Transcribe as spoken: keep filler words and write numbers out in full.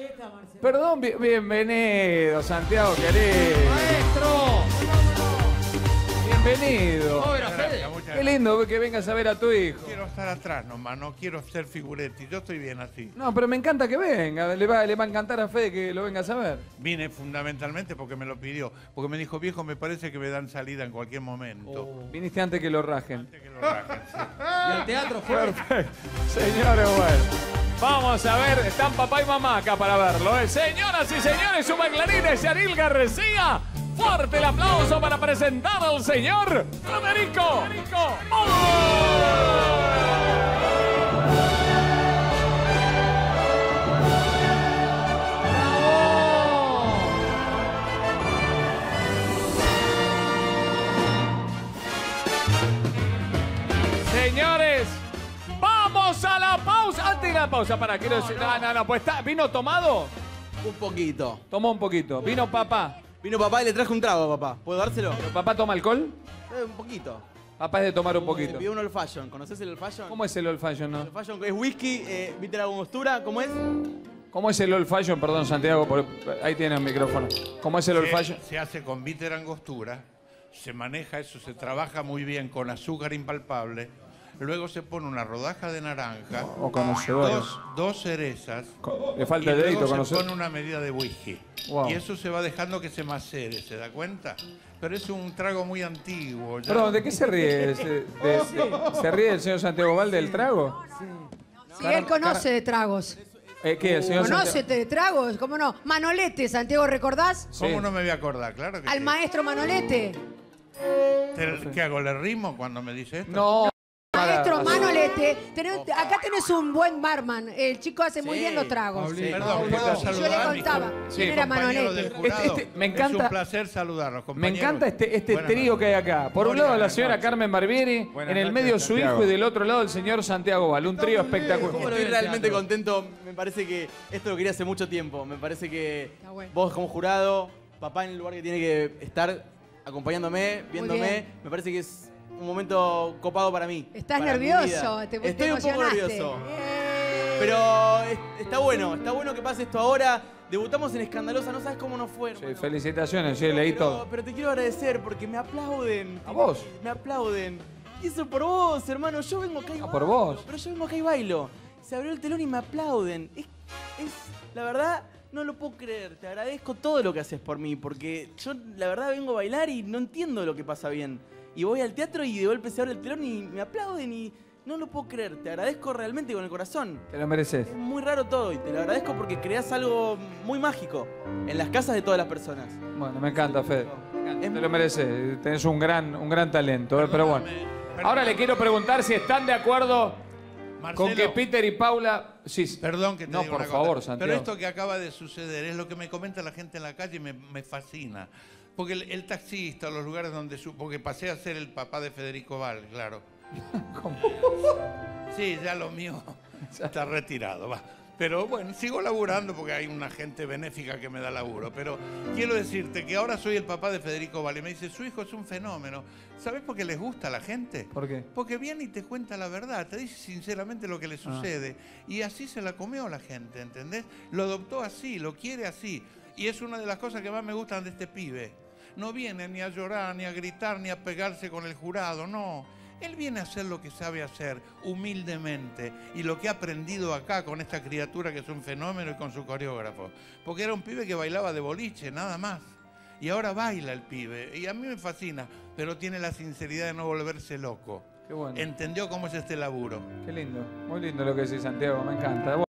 Perdón, bi- bienvenido, Santiago querido. ¡Maestro! Bienvenido. ¿Cómo era, Fede? Gracias, muchas Qué lindo que vengas a ver a tu hijo. Quiero estar atrás nomás, no quiero ser figuretti. Yo estoy bien así. No, pero me encanta que venga. Le va, le va a encantar a Fede que lo vengas a ver. Vine fundamentalmente porque me lo pidió. Porque me dijo, viejo, me parece que me dan salida en cualquier momento. Viniste antes que lo rajen. Antes que lo rajen, sí. ¿Y al teatro fue? Perfecto. Señores, bueno. Vamos a ver, están papá y mamá acá para verlo. ¿eh? Señoras y señores, su bailarín es Yaril García. Fuerte el aplauso para presentar al señor Federico. Federico. Señores, vamos a la pausa. Antes de la pausa, para, quiero decir. No, no, no, pues está. ¿Vino tomado? Un poquito. Tomó un poquito. ¿Vino papá? Vino papá y le traje un trago, papá. ¿Puedo dárselo? ¿Papá toma alcohol? Eh, un poquito. Papá es de tomar un Me poquito. pidió un old fashion. ¿Conoces el old fashion? ¿Cómo es el old fashion, no? El old fashion es whisky, eh, ¿viste la angostura? ¿Cómo es? ¿Cómo es el old fashion? Perdón, Santiago, por- ahí tiene el micrófono. ¿Cómo es el old Se, fashion? se hace con bitter angostura, se maneja eso, se trabaja muy bien con azúcar impalpable. Luego se pone una rodaja de naranja, O conocedores. dos, dos cerezas. Co- Le Y falta el dedito, luego se conocer. pone una medida de whisky. Wow. Y eso se va dejando que se macere, ¿se da cuenta? Pero es un trago muy antiguo. ya. Perdón, ¿de qué se ríe? ¿Se, de- de- ¿se ríe el señor Santiago Valde del trago? Sí, él conoce de tragos. Eh, ¿Qué? ¿El señor ¿Conoce Santiago? de tragos? ¿Cómo no? Manolete, Santiago, ¿recordás? ¿Cómo Sí. no me voy a acordar? Claro que Al sí. maestro Manolete. Te- ¿Qué hago? ¿Le rimo cuando me dice esto? No. Maestro para- Manolete. Tenés- acá tenés un buen barman. El chico hace muy Sí. bien los tragos. Sí. Perdón, Y ¿puedo yo le saludar? contaba mis quién com- era compañeros Manolete. del jurado? Este- este- me Es encanta- un placer saludarlos, Me compañeros. encanta este, este Buenas trío que hay acá. Por un Buenas lado la noches. señora Carmen Barbieri, Buenas en el noches, medio su Santiago. hijo y del otro lado el señor Santiago Val. Un trío espectacular. Estoy realmente contento. Me parece que esto lo quería hace mucho tiempo. Me parece que Está bueno. vos como jurado, papá en el lugar que tiene que estar acompañándome, viéndome, bien. me parece que es un momento copado para mí. Estás para mi nervioso. vida. Te, te Estoy un poco emocionaste. nervioso. Eh. Pero es- está bueno, está bueno que pase esto ahora. Debutamos en Escandalosa, no sabes cómo nos fue, Sí, hermano. felicitaciones, sí, leí pero, todo. pero te quiero agradecer porque me aplauden. ¿A vos? Me aplauden. Y eso por vos, hermano. Yo vengo acá y Ah, bailo. por vos. Pero yo vengo acá y bailo. Se abrió el telón y me aplauden. Es, es, la verdad, no lo puedo creer. Te agradezco todo lo que haces por mí. Porque yo, la verdad, vengo a bailar y no entiendo lo que pasa bien. Y voy al teatro y de golpe se abre el telón y me aplauden y no lo puedo creer. Te agradezco realmente con el corazón. Te lo mereces. Es muy raro todo y te lo agradezco porque creas algo muy mágico en las casas de todas las personas. Bueno, me encanta, Fede. Es Te muy- lo mereces. Tenés un gran, un gran talento, eh, pero bueno. Perdóname, Ahora le quiero preguntar si están de acuerdo Marcelo, con que Peter y Paula... Sí, Perdón que te No, diga por una favor, cosa, Santiago. pero esto que acaba de suceder es lo que me comenta la gente en la calle y me, me fascina. Porque el, el taxista, los lugares donde... Su, porque pasé a ser el papá de Federico Val, claro. ¿Cómo? Sí, ya lo mío está retirado, va. Pero bueno, sigo laburando porque hay una gente benéfica que me da laburo. Pero quiero decirte que ahora soy el papá de Federico Val y me dice, su hijo es un fenómeno. ¿Sabes por qué les gusta a la gente? ¿Por qué? Porque viene y te cuenta la verdad, te dice sinceramente lo que le sucede. Y así se la comió la gente, ¿entendés? Lo adoptó así, lo quiere así. Y es una de las cosas que más me gustan de este pibe. No viene ni a llorar, ni a gritar, ni a pegarse con el jurado, no. Él viene a hacer lo que sabe hacer, humildemente, y lo que ha aprendido acá con esta criatura que es un fenómeno y con su coreógrafo. Porque era un pibe que bailaba de boliche, nada más. Y ahora baila el pibe, y a mí me fascina, pero tiene la sinceridad de no volverse loco. Qué bueno. Entendió cómo es este laburo. Qué lindo. Muy lindo lo que decís, Santiago. Me encanta.